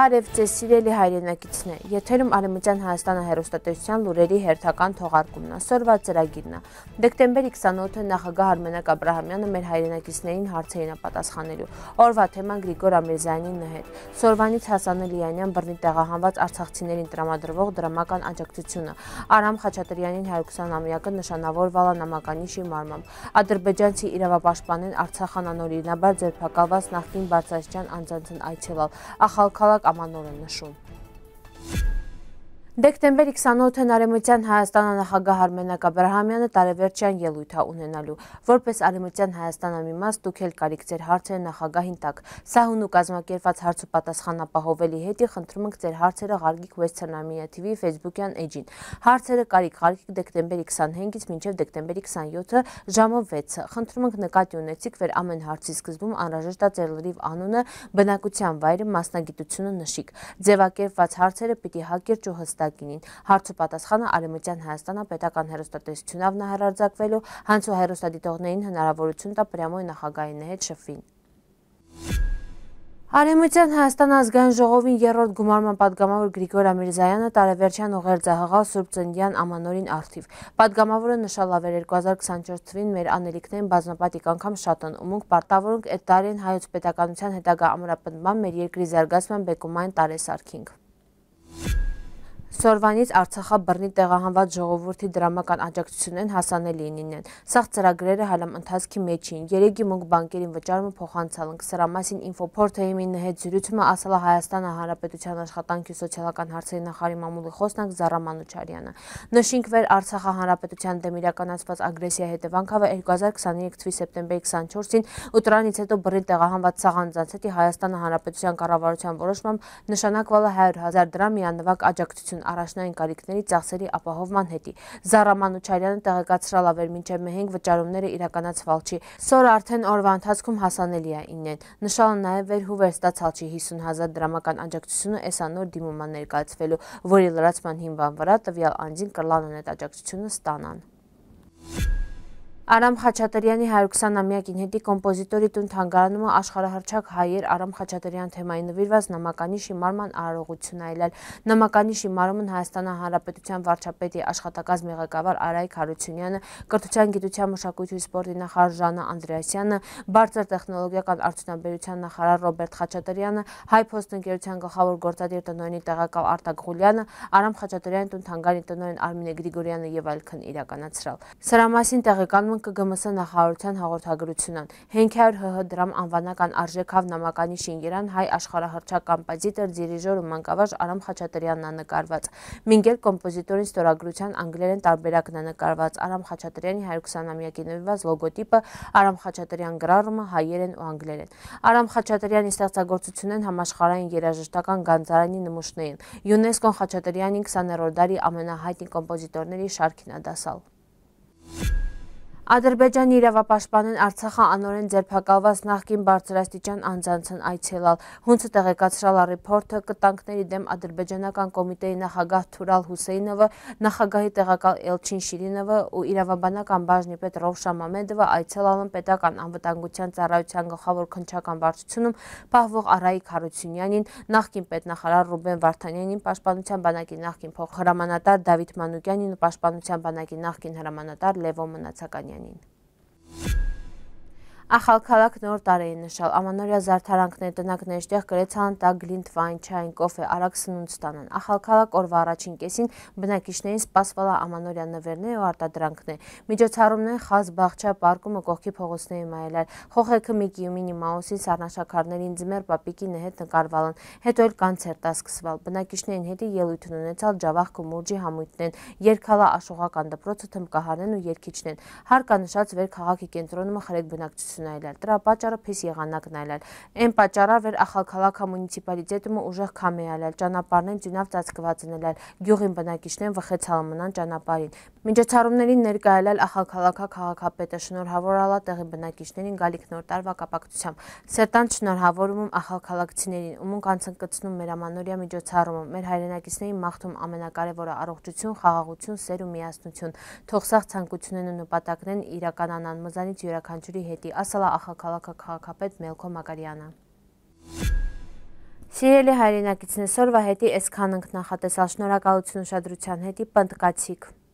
Բարև ձեզ սիրելի հայրենակիցներ, եթերում Արևմտյան Հայաստանը հեռուստատեսության լուրերի հերթական թողարկումն է, սորվա ծրագիրն է։ Դեկտեմբեր 28-ը նախագահ Արմենակ Աբրահամյանը մեր հայրենակիցներին հարցերին է պատասխանելու։ Օրվա թեման Գրիգոր Ամիրզյանի նհեր։ Սորվանից Հասան Լիանյան բռնի տեղահանված արցախցիներին տրամադրվող դրամական աջակցությունը։ Արամ Խաչատրյանին 120-ամյակը նշանավորվала նամականիշի մարմամբ։ Ադրբեջանցի իրավապաշտպանին Արցախան անօրինաբար ձերբակալված նախկին բարձրաստիճան անձանցն այցելալ։ Ախալքալակ Ամանորը նշում։ Դեկտեմբեր 28-ն Արևմտյան Հայաստանը նախագահ Արմենակ Աբրահամյանը տարեվերջյան ելույթ է ունենալու։ Որպես Արևմտյան Հայաստանը մի մաս դուք էլ կարիք ձեր հարցերը նախագահին տակ։ Սահուն ու կազմակերպված հարց ու պատասխան ապահովելի հետի խնդրում ենք ձեր հարցերը ղարգիկ Western Armenia TV Facebook-յան էջին։ Հարցերը կարիք ղարգիկ դեկտեմբեր 25-ից մինչև դեկտեմբեր 27-ը ժամը 6-ը։ Խնդրում ենք նկատի ունեցիք վեր ամեն հարցի սկզբում անհրաժեշտ է ձեր լրիվ անունը, բնակության վայրը, մասնագիտությունը նշիկ։ Ձևակերպված հարցերը պիտի հակիրճ ու հստակ Հարց ու պատասխանը Արևմտյան Հայաստանը պետական հեռուստատեսությունով հեռարձակվելու, հանց ու հեռուստադիտողներին հնարավորություն տա պրյամոյ նախագահի հետ շփվին։ Արևմտյան Հայաստան ազգային ժողովին երրորդ գումարման պատգամավոր Գրիգոր Ամիրզյանը տարեվերջյան ուղերձահղալ Սուրբ Ծննդյան Ամանորին առթիվ։ Պատգամավորը նշալ ավեր 2024 թվին մեր անելիքներին բազմապատիկ անգամ շատ են, ու մենք պարտավոր ենք այդ տարին հայոց պետականության հետագա ամրապնդման մեր երկրի զարգացման բեկումային տարեսարքինք։ Սորվանից Արցախա բռնի տեղահանված ժողովրդի դրամական աջակցությունն հասանելի են։ Սաղ ծրագրերը հալամ ընթացքի մեջ էին։ Երեգի մոնք բանկերին վճարումը փոխանցալնք։ Սրա մասին ինֆոփորթեյմին հետ զրույցումը ասալա Հայաստանը Հանրապետության աշխատանքի ու սոցիալական հարցերի նախարարի մամուլի խոսնակ Զարա Մանուչարյանը։ Նշենք վեր Արցախա Հանրապետության դեմ իրականացված ագրեսիա հետևանքով 2023 թվականի սեպտեմբեր 24-ին ու դրանից հետո բռնի տեղահանված սաղանձանց հետ Հայաստանը Հանրապետության կառավարության որոշմամբ նշանակվала 100,000 դրամ միանվագ աջակցություն առաջնային կարիքների ծախսերի ապահովման հետի։ Զարա Մանուչարյանը տեղեկացրալ ավեր մինչև մեհենք վճարումները իրականացվալ չի։ Սոր արդեն օրվա ընթացքում հասանելի է ինեն։ Նշալը նաև վեր հուվեր ստացալ չի 50,000 դրամական աջակցությունը էսանոր դիմումա ներկայացվելու, որի լրացման հիման վրա տվյալ անձին կրլանն այդ աջակցությունը ստանան։ Արամ Խաչատրյանի 120-ամյակին հետի կոմպոզիտորի տուն թանգարանումը աշխարհահռչակ հայեր Արամ Խաչատրյան թեմային նվիրված նամականիշի մարման արարողություն այլել։ Նամականիշի մարումն Հայաստանի Հանրապետության վարչապետի աշխատակազմի ղեկավար Արայիկ Հարությունյանը, կրթության, գիտության, մշակույթի ու սպորտի նախարար Ժաննա Անդրեասյանը, բարձր տեխնոլոգիական արդյունաբերության նախարար Ռոբերտ Խաչատրյանը, Հայփոստ ընկերության գլխավոր գործադիր տնօրենի տեղակալ Արտակ Ղուլյանը, Արամ Խաչատրյանի տուն թանգարանի տնօրեն Արմինե Գրիգորյանը եւ այլքն իրականացրալ։ Սրա մասին տեղեկանում ԿԳՄՍ նախարարության հաղորդագրությունն 500 ՀՀ դրամ անվանական արժեքով նամականիշին երան հայ աշխարհահռչակ կոմպոզիտոր, դիրիժոր ու մանկավարժ Արամ Խաչատրյանն է նկարված։ Մինգել կոմպոզիտորին ստորագրության անգլերեն տարբերակն է նկարված։ Արամ Խաչատրյանի 120-ամյակի նվիրված լոգոտիպը, Արամ Խաչատրյան գրառումը հայերեն ու անգլերեն։ Արամ Խաչատրյանի ստեղծագործությունն համաշխարհային երաժշտական գանձարանի նմուշներին։ ՅՈՒՆԵՍԿՕ-ն Խաչատրյանին 20-րդ դարի ամենահայտնի կոմպոզիտորների շարքին է դասալ։ Ադրբեջանի իրավապաշտպանին Արցախը անօրեն ձերբակալված նախկին բարձրաստիճան անձանցն այցելալ։ Հունցը տեղեկացրալ ռիփորթը կտանքների դեմ ադրբեջանական կոմիտեի նախագահ Թուրալ Հուսեյնովը, նախագահի տեղակալ Էլչին Շիրինովը ու իրավաբանական բաժնի պետ Ռովշան Մամեդովը այցելալ են պետական անվտանգության ծառայության գլխավոր քննչական վարչությունում պահվող Արայիկ Հարությունյանին, նախկին պետնախարար Ռուբեն Վարդանյանին, պաշտպանության բանակի նախկին փոխհրամանատար Դավիթ Մանուկյանին ու պաշտպանության բանակի նախկին հրամանատար Լևոն Մնացականյանին։ Ախալքալակ նոր տարեին նշալ ամանորյա զարդարանքներ տնակներ շտեղ գրեցան տակ գլինտ վայն չայն կոֆե արագ սնունդ ստանան։ Ախալքալակ օրվա առաջին կեսին բնակիչներին սպասվала ամանորյա նվերներ ու արտադրանքներ։ Միջոցառումներ խազ բաղչա պարկումը կողքի փողոցների մայելար։ Խոխեքը Միկի ու Մինի Մաուսին սառնաշաքարներին ձմեր պապիկի հետ նկարվալն։ Հետո էլ կոնցերտ սկսվել։ Բնակիչներին հետի ելույթ ունեցալ Ջավախք ու Մուրջի համույթներն, Երկհալա աշխուղական դպրոցը թմբկահարներն ու երգիչներն։ Հարկանշած վեր քաղաքի կենտրոնում խրեկ բնակչություն այլել։ Դրա պատճառը փիս եղանակն այլել։ Այն պատճառով էր Ախալքալակա մունիցիպալիտետումը ուժեղ քամի այլել, ճանապարհներն ձյունավ ծածկված ընելել, գյուղին բնակիչներն վխեցալ մնան ճանապարհին։ Միջոցառումներին ներկա այլել Ախալքալակա քաղաքապետը շնորհավորալա տեղի բնակիչներին գալիք նոր տարվա կապակցությամբ։ Սերտան շնորհավորում ախալքալակցիներին, ումոնք անցնկցնում մեր ամանորյա միջոցառումը, մեր հայրենակիցներին մաղթում ամենակարևորը առողջություն, խաղաղություն, սեր ու միասնություն։ Թող սաղ ցանկություններն ու նպատակներն իրականանան մզանից յուրաքանչյուրի հետի, ասալա ախալքալակա քաղաքապետ Մելքո Մակարյանը։ Սիրելի հայրենակիցներ, սորվա հետի այսքան ենք նախատեսալ, շնորհակալություն ուշադրության հետի, պնդկացիք։